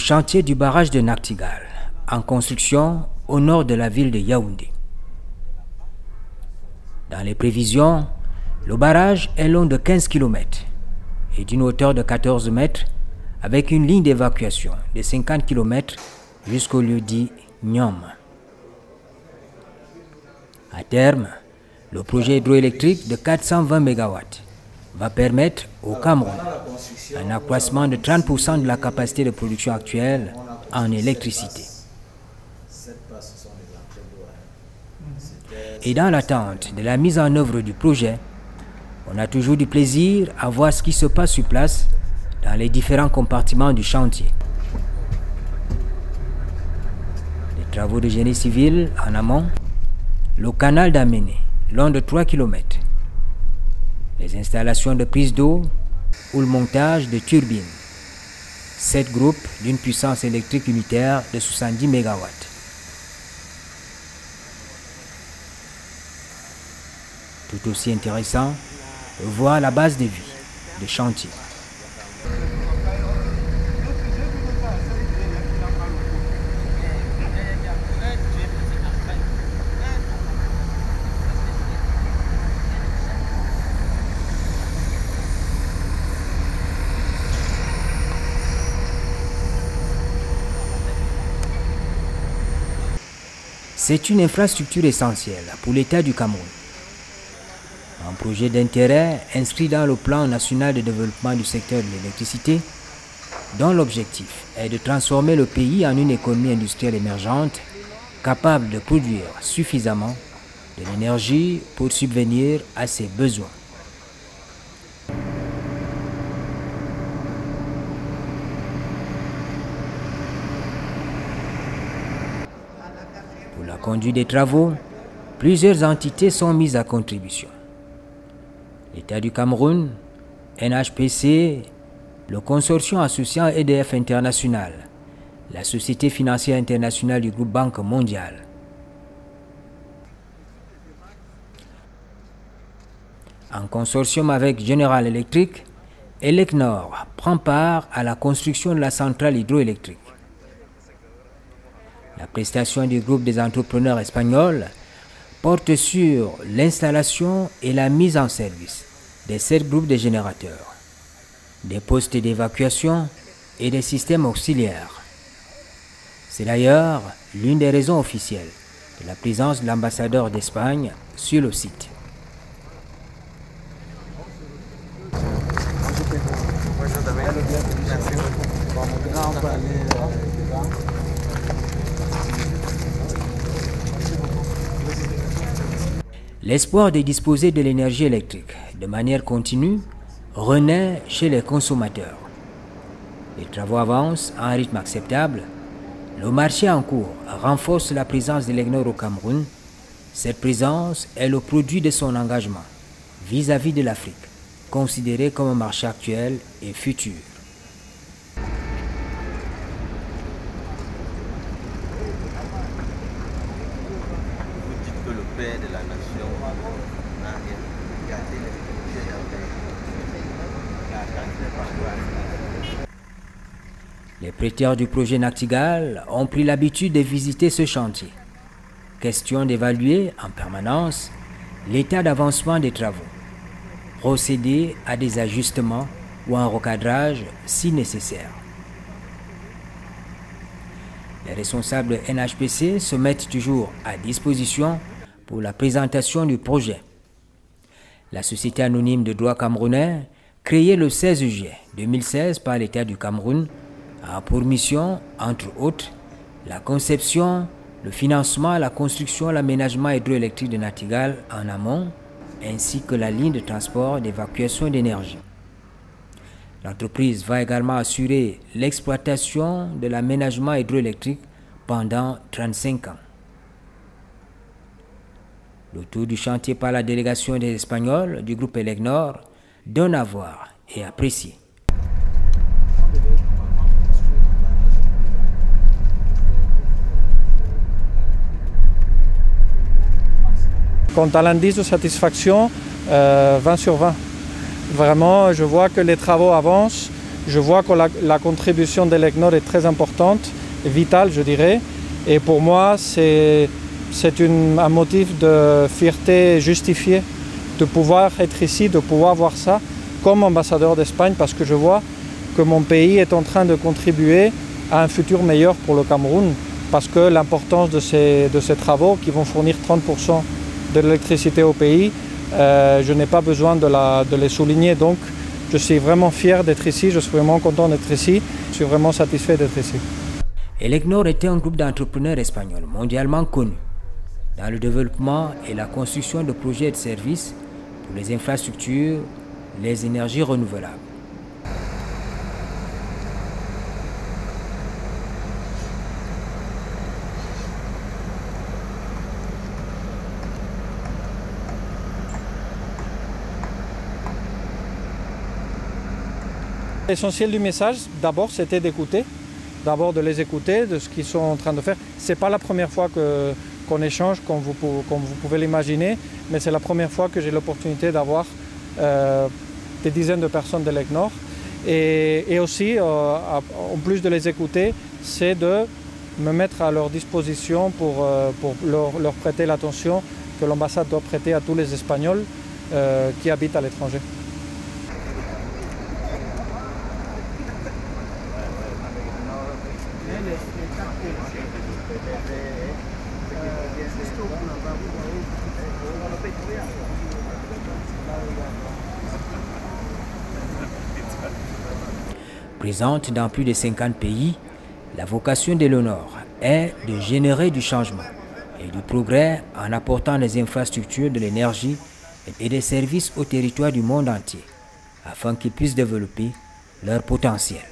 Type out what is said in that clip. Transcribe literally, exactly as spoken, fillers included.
chantier du barrage de Nachtigal, en construction au nord de la ville de Yaoundé. Dans les prévisions, le barrage est long de quinze kilomètres et d'une hauteur de quatorze mètres, avec une ligne d'évacuation de cinquante kilomètres jusqu'au lieu dit Nyom. À terme, le projet hydroélectrique de quatre cent vingt mégawatts va permettre au Cameroun un accroissement de trente pour cent de la capacité de production actuelle en électricité. Et dans l'attente de la mise en œuvre du projet, on a toujours du plaisir à voir ce qui se passe sur place dans les différents compartiments du chantier. Les travaux de génie civil en amont, le canal d'Amené, long de trois kilomètres, les installations de prise d'eau ou le montage de turbines, sept groupes d'une puissance électrique unitaire de soixante-dix mégawatts. Tout aussi intéressant, voir la base de vie de chantier. C'est une infrastructure essentielle pour l'État du Cameroun. Un projet d'intérêt inscrit dans le plan national de développement du secteur de l'électricité, dont l'objectif est de transformer le pays en une économie industrielle émergente capable de produire suffisamment de l'énergie pour subvenir à ses besoins. Pour la conduite des travaux, plusieurs entités sont mises à contribution. L'État du Cameroun, N H P C, le consortium associant E D F International, la Société financière internationale du groupe Banque mondiale. En consortium avec General Electric, Elecnor prend part à la construction de la centrale hydroélectrique. La prestation du groupe des entrepreneurs espagnols porte sur l'installation et la mise en service des sept groupes de générateurs, des postes d'évacuation et des systèmes auxiliaires. C'est d'ailleurs l'une des raisons officielles de la présence de l'ambassadeur d'Espagne sur le site. L'espoir de disposer de l'énergie électrique de manière continue renaît chez les consommateurs. Les travaux avancent à un rythme acceptable. Le marché en cours renforce la présence d'Elecnor au Cameroun. Cette présence est le produit de son engagement vis-à-vis de l'Afrique, considéré comme un marché actuel et futur. De la nation n'a regardé les projets avec. Les prêteurs du projet Nachtigal ont pris l'habitude de visiter ce chantier. Question d'évaluer en permanence l'état d'avancement des travaux, procéder à des ajustements ou un recadrage si nécessaire. Les responsables de N H P C se mettent toujours à disposition pour la présentation du projet. La Société anonyme de droit camerounais, créée le seize juillet deux mille seize par l'État du Cameroun, a pour mission, entre autres, la conception, le financement, la construction et l'aménagement hydroélectrique de Nachtigal en amont, ainsi que la ligne de transport d'évacuation d'énergie. L'entreprise va également assurer l'exploitation de l'aménagement hydroélectrique pendant trente-cinq ans. Le tour du chantier par la délégation des Espagnols du groupe Elecnor donne à voir et apprécier. Quant à l'indice de satisfaction, euh, vingt sur vingt. Vraiment, je vois que les travaux avancent je vois que la, la contribution d'Elecnor est très importante, vitale je dirais. Et pour moi, c'est un motif de fierté justifié de pouvoir être ici, de pouvoir voir ça comme ambassadeur d'Espagne, parce que je vois que mon pays est en train de contribuer à un futur meilleur pour le Cameroun, parce que l'importance de ces, de ces travaux qui vont fournir trente pour cent de l'électricité au pays, euh, je n'ai pas besoin de, la, de les souligner. Donc je suis vraiment fier d'être ici, je suis vraiment content d'être ici, je suis vraiment satisfait d'être ici. Elecnor était un groupe d'entrepreneurs espagnols mondialement connus dans le développement et la construction de projets et de services pour les infrastructures, les énergies renouvelables. L'essentiel du message, d'abord, c'était d'écouter, d'abord de les écouter, de ce qu'ils sont en train de faire. Ce n'est pas la première fois que, qu'on échange, comme vous, comme vous pouvez l'imaginer, mais c'est la première fois que j'ai l'opportunité d'avoir euh, des dizaines de personnes d'Elecnor. Et, et aussi, euh, en plus de les écouter, c'est de me mettre à leur disposition pour, euh, pour leur, leur prêter l'attention que l'ambassade doit prêter à tous les Espagnols euh, qui habitent à l'étranger. Présente dans plus de cinquante pays, la vocation d'Elecnor est de générer du changement et du progrès en apportant des infrastructures de l'énergie et des services aux territoires du monde entier afin qu'ils puissent développer leur potentiel.